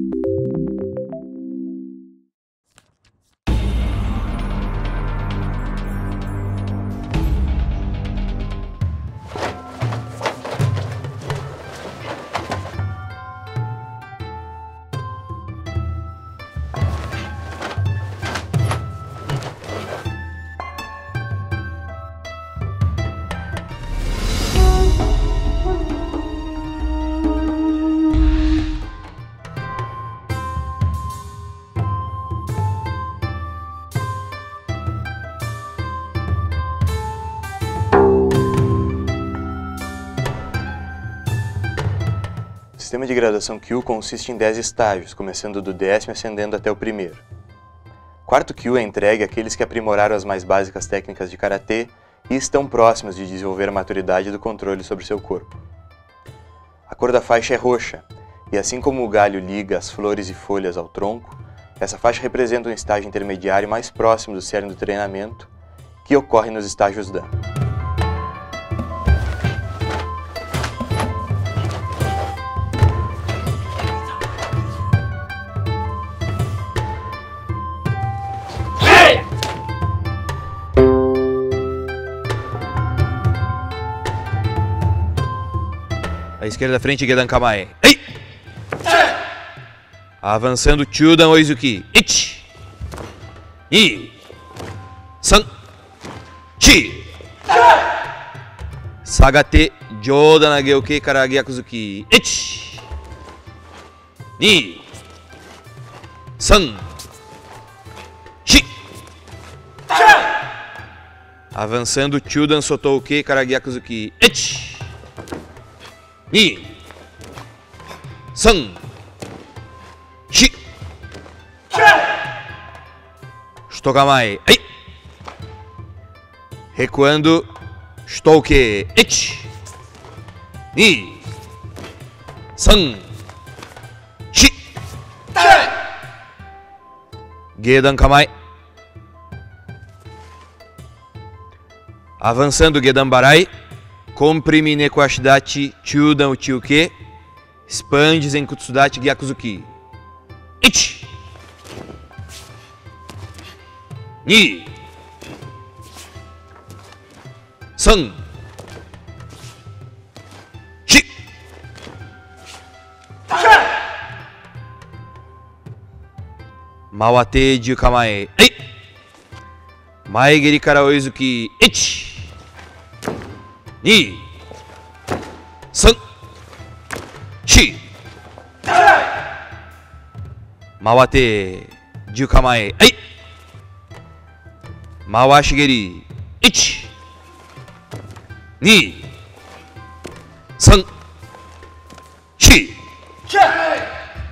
O sistema de graduação Kyu consiste em 10 estágios, começando do 10º e ascendendo até o 1º. Quarto Kyu é entregue àqueles que aprimoraram as mais básicas técnicas de Karatê e estão próximos de desenvolver a maturidade do controle sobre seu corpo. A cor da faixa é roxa, e assim como o galho liga as flores e folhas ao tronco, essa faixa representa um estágio intermediário mais próximo do cerne do treinamento, que ocorre nos estágios Dan. À esquerda da frente, Gedan Kamae. Ei! Avançando, Chudan Oizuki. 1, 2, 3, 4. Sagate, Jodan Nageuke kara Gyakuzuki. 1, 2, 3, 4. Avançando, Chudan Sotouke kara Gyakuzuki. 1, 2, 3, 4. Shitokamae. Ai. Recuando. Shitouke. 1, 2, 3, 4. Gedan Kamae. Avançando, Gedan Barai. Comprime Neko Ashidachi Chudan Uchiuke. Expande Zenkutsudachi Gyakuzuki. 1, 2, 3, 4. Mawate Jiu Kamae. Maegeri kara Oizuki. 1, 2, 3, 4. Mawate Jiu Kamae. Mawashigeri. 1, 2, 3, 4.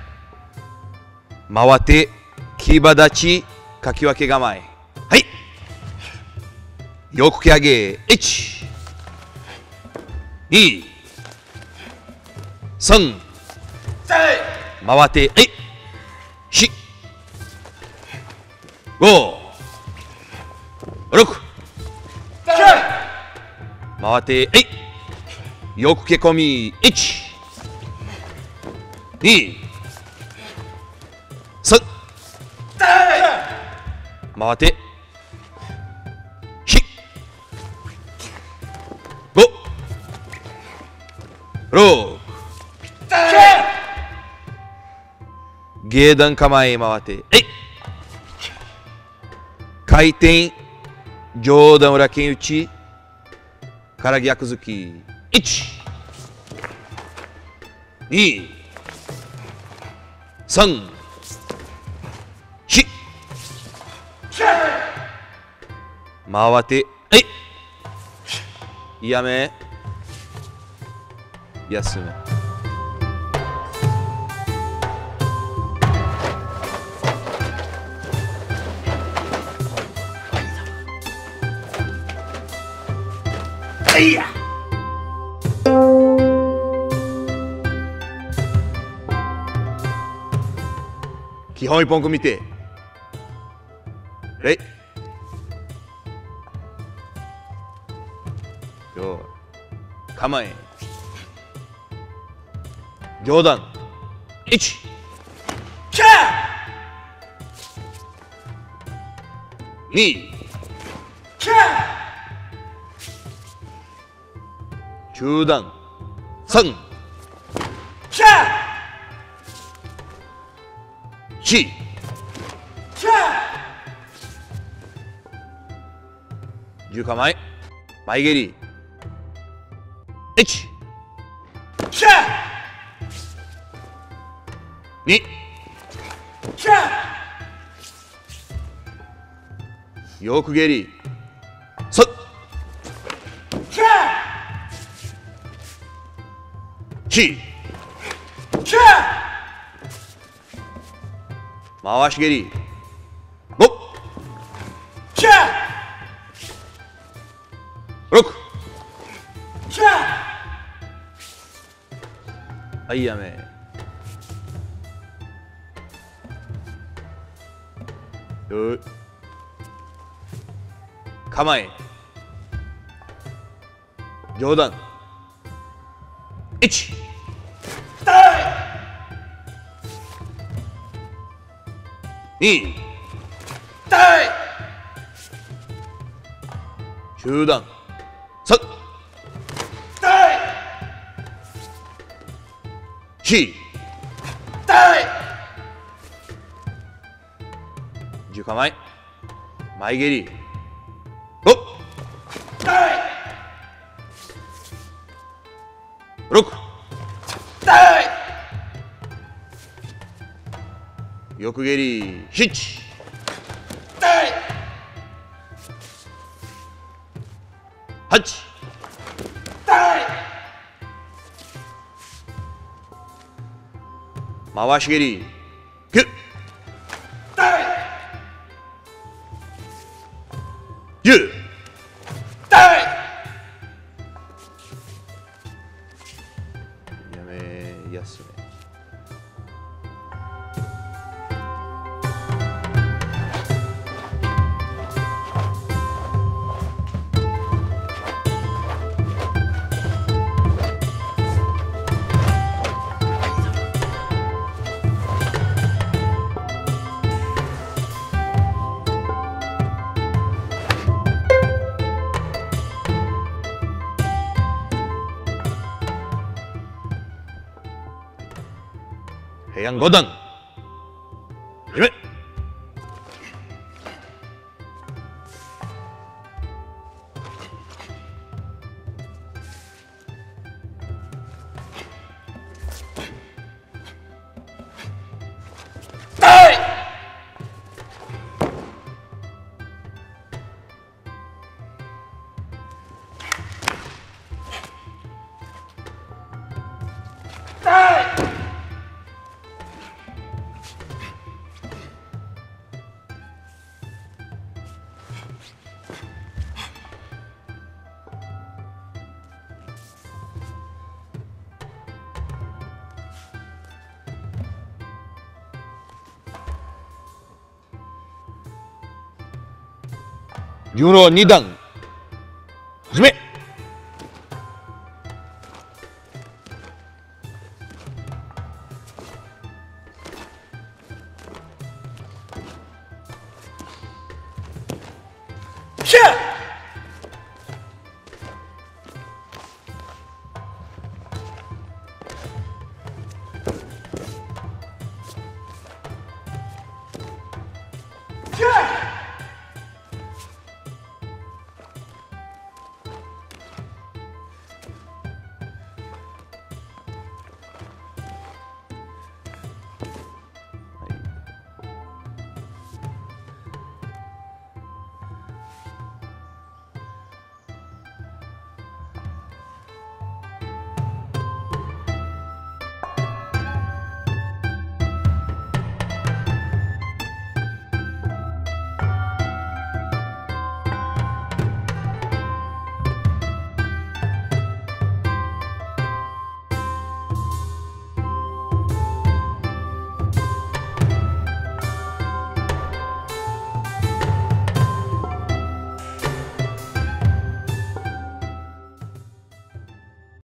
Mawate Kibadachi Kakiwake Gamae. Yoku Kiage. 1, 2、3、回って、4、5、6、回って、よくけ込み、1、2、3、回って、4、5、6、下段構え回って、回転、上段裏剣打ち、から逆突き、1、2、3、4、回って、やめ、休め。基本一本組見て。構え。上段。1、 2中段3410構え前蹴り1 2よく蹴り3 4回し蹴り5 6はいやめよい構え上段1 2中段3 4 10構え前蹴り5 6よく蹴り7 8回し蹴り9 10やめ休め平安5段始め順路2段始めシャー